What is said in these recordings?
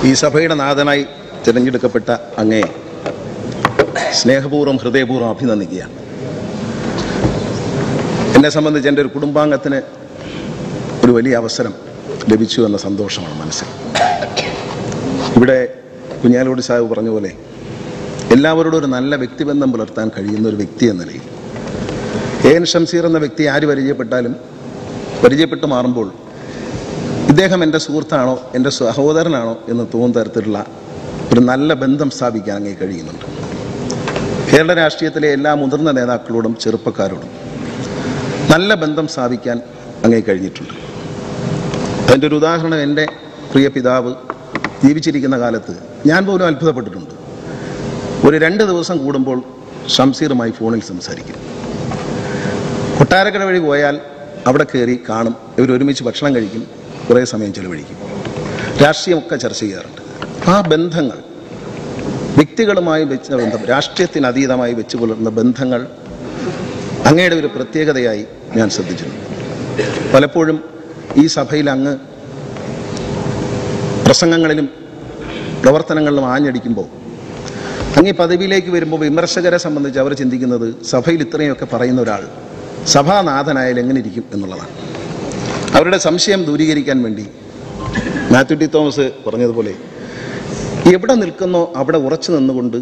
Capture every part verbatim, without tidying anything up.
ഈ സഭയുടെ നാഥനായി തിരഞ്ഞെടുക്കപ്പെട്ട അങ്ങേ സ്നേഹപൂർവ്വം ഹൃദയപൂർവ്വം അഭിനന്ദിക്കുകയാണ്. എന്നെ സംബന്ധിച്ച് എൻ്റെ ഒരു കുടുംബാംഗത്തിന് ഒരു വലിയ അവസരം ലഭിച്ചു എന്ന സന്തോഷമാണ് മനസ്സിൽ. ഇവിടെ കുഞ്ഞാലോടി സാഹിബ് പറഞ്ഞ പോലെ എല്ലാവരോടും ഒരു നല്ല വ്യക്തിബന്ധം പുലർത്താൻ കഴിയുന്ന ഒരു വ്യക്തി എന്ന നിലയിൽ എ എൻ ഷംസീർ എന്ന വ്യക്തി ആര് പരിചയപ്പെട്ടാലും പരിചയപ്പെട്ട് മാറുമ്പോൾ ഇദ്ദേഹം എൻ്റെ സുഹൃത്താണോ എൻ്റെ സഹോദരനാണോ എന്ന് തോന്നുന്ന തരത്തിലുള്ള ഒരു നല്ല ബന്ധം സ്ഥാപിക്കാൻ അങ്ങേ കഴിയുന്നുണ്ട്. കേരള രാഷ്ട്രീയത്തിലെ എല്ലാ മുതിർന്ന നേതാക്കളോടും ചെറുപ്പക്കാരോടും നല്ല ബന്ധം സ്ഥാപിക്കാൻ അങ്ങേ കഴിഞ്ഞിട്ടുണ്ട്. അതിൻ്റെ ഒരു ഉദാഹരണം എൻ്റെ പ്രിയ പിതാവ് ജീവിച്ചിരിക്കുന്ന കാലത്ത് ഞാൻ പോലും അത്ഭുതപ്പെട്ടിട്ടുണ്ട്. ഒരു രണ്ട് ദിവസം കൂടുമ്പോൾ ഷംസീറുമായി ഫോണിൽ സംസാരിക്കും. കൊട്ടാരക്കര വഴി പോയാൽ അവിടെ കയറി കാണും, ഇവർ ഒരുമിച്ച് ഭക്ഷണം കഴിക്കും, കുറേ സമയം ചെലവഴിക്കും, രാഷ്ട്രീയമൊക്കെ ചർച്ച ചെയ്യാറുണ്ട്. ആ ബന്ധങ്ങൾ വ്യക്തികളുമായി വെച്ച ബന്ധം, രാഷ്ട്രീയത്തിന് അതീതമായി വെച്ച് പുലർന്ന ബന്ധങ്ങൾ അങ്ങയുടെ ഒരു പ്രത്യേകതയായി ഞാൻ ശ്രദ്ധിച്ചിട്ടുണ്ട്. പലപ്പോഴും ഈ സഭയിൽ അങ്ങ് പ്രസംഗങ്ങളിലും പ്രവർത്തനങ്ങളിലും ആഞ്ഞടിക്കുമ്പോൾ അങ്ങ് ഈ പദവിയിലേക്ക് വരുമ്പോൾ വിമർശകരെ സംബന്ധിച്ച് അവർ ചിന്തിക്കുന്നത് സഭയിൽ ഇത്രയൊക്കെ പറയുന്ന ഒരാൾ സഭാനാഥനായാൽ എങ്ങനെ ഇരിക്കും എന്നുള്ളതാണ്. അവരുടെ സംശയം ദൂരീകരിക്കാൻ വേണ്ടി മാത്യു ടി തോമസ് പറഞ്ഞതുപോലെ എവിടെ നിൽക്കുന്നോ അവിടെ ഉറച്ചു നിന്നുകൊണ്ട്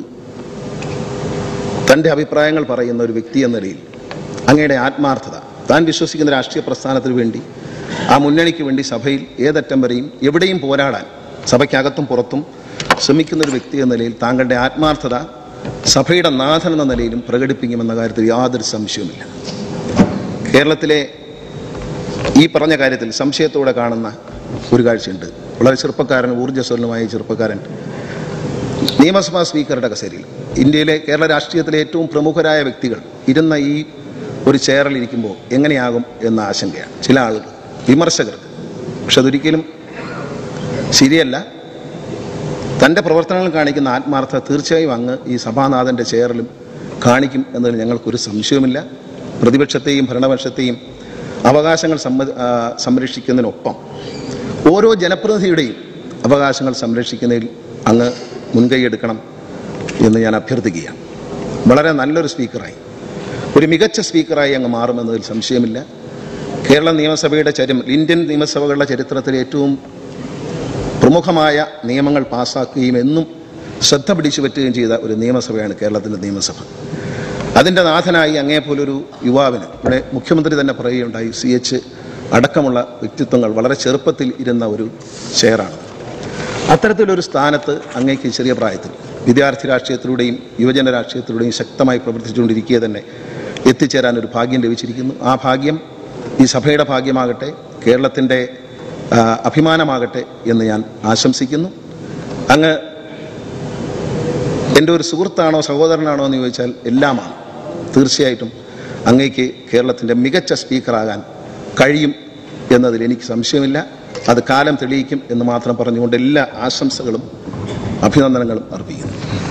തൻ്റെ അഭിപ്രായങ്ങൾ പറയുന്ന ഒരു വ്യക്തി എന്ന നിലയിൽ അങ്ങയുടെ ആത്മാർത്ഥത, താൻ വിശ്വസിക്കുന്ന രാഷ്ട്രീയ പ്രസ്ഥാനത്തിന് വേണ്ടി, ആ മുന്നണിക്ക് വേണ്ടി സഭയിൽ ഏതറ്റം വരെയും എവിടെയും പോരാടാൻ സഭയ്ക്കകത്തും പുറത്തും ശ്രമിക്കുന്ന ഒരു വ്യക്തി എന്ന നിലയിൽ താങ്കളുടെ ആത്മാർത്ഥത സഭയുടെ നാഥൻ എന്ന നിലയിലും പ്രകടിപ്പിക്കുമെന്ന കാര്യത്തിൽ യാതൊരു സംശയവുമില്ല. കേരളത്തിലെ ഈ പറഞ്ഞ കാര്യത്തിൽ സംശയത്തോടെ കാണുന്ന ഒരു കാഴ്ചയുണ്ട്. വളരെ ചെറുപ്പക്കാരൻ, ഊർജ്ജസ്വലനുമായ ചെറുപ്പക്കാരൻ നിയമസഭാ സ്പീക്കറുടെ കസേരയിൽ, ഇന്ത്യയിലെ കേരള രാഷ്ട്രീയത്തിലെ ഏറ്റവും പ്രമുഖരായ വ്യക്തികൾ ഇരുന്ന ഈ ഒരു ചെയറിലിരിക്കുമ്പോൾ എങ്ങനെയാകും എന്ന ആശങ്കയാണ് ചില ആളുകൾ, വിമർശകർക്ക്. പക്ഷെ അതൊരിക്കലും ശരിയല്ല. തൻ്റെ പ്രവർത്തനങ്ങൾ കാണിക്കുന്ന ആത്മാർത്ഥത തീർച്ചയായും അങ്ങ് ഈ സഭാനാഥൻ്റെ ചെയറിലും കാണിക്കും എന്നതിൽ ഞങ്ങൾക്കൊരു സംശയവുമില്ല. പ്രതിപക്ഷത്തെയും ഭരണപക്ഷത്തെയും അവകാശങ്ങൾ സംരക്ഷിക്കുന്നതിനൊപ്പം ഓരോ ജനപ്രതിനിധിയുടെയും അവകാശങ്ങൾ സംരക്ഷിക്കുന്നതിൽ അങ്ങ് മുൻകൈയെടുക്കണം എന്ന് ഞാൻ അഭ്യർത്ഥിക്കുകയാണ്. വളരെ നല്ലൊരു സ്പീക്കറായി, ഒരു മികച്ച സ്പീക്കറായി അങ്ങ് മാറുമെന്നതിൽ സംശയമില്ല. കേരള നിയമസഭയുടെ ചരി ഇന്ത്യൻ നിയമസഭകളുടെ ചരിത്രത്തിലെ ഏറ്റവും പ്രമുഖമായ നിയമങ്ങൾ പാസ്സാക്കുകയും എന്നും ശ്രദ്ധ പിടിച്ചു പറ്റുകയും ചെയ്ത ഒരു നിയമസഭയാണ് കേരളത്തിൻ്റെ നിയമസഭ. അതിൻ്റെ നാഥനായി അങ്ങേപോലൊരു യുവാവിന്, ഇവിടെ മുഖ്യമന്ത്രി തന്നെ പറയുകയുണ്ടായി, സി എച്ച് അടക്കമുള്ള വ്യക്തിത്വങ്ങൾ വളരെ ചെറുപ്പത്തിൽ ഇരുന്ന ഒരു ചെയറാണ്. അത്തരത്തിലൊരു സ്ഥാനത്ത് അങ്ങേക്ക് ചെറിയ പ്രായത്തിൽ വിദ്യാർത്ഥി രാഷ്ട്രീയത്തിലൂടെയും യുവജന രാഷ്ട്രീയത്തിലൂടെയും ശക്തമായി പ്രവർത്തിച്ചുകൊണ്ടിരിക്കുക തന്നെ എത്തിച്ചേരാൻ ഒരു ഭാഗ്യം ലഭിച്ചിരിക്കുന്നു. ആ ഭാഗ്യം ഈ സഭയുടെ ഭാഗ്യമാകട്ടെ, കേരളത്തിൻ്റെ അഭിമാനമാകട്ടെ എന്ന് ഞാൻ ആശംസിക്കുന്നു. അങ്ങ് എൻ്റെ ഒരു സുഹൃത്താണോ സഹോദരനാണോ എന്ന് ചോദിച്ചാൽ എല്ലാമാണ്. തീർച്ചയായിട്ടും അങ്ങേക്ക് കേരളത്തിൻ്റെ മികച്ച സ്പീക്കറാകാൻ കഴിയും എന്നതിൽ എനിക്ക് സംശയമില്ല. അത് കാലം തെളിയിക്കും എന്ന് മാത്രം പറഞ്ഞുകൊണ്ട് എല്ലാ ആശംസകളും അഭിനന്ദനങ്ങളും അർപ്പിക്കുന്നു.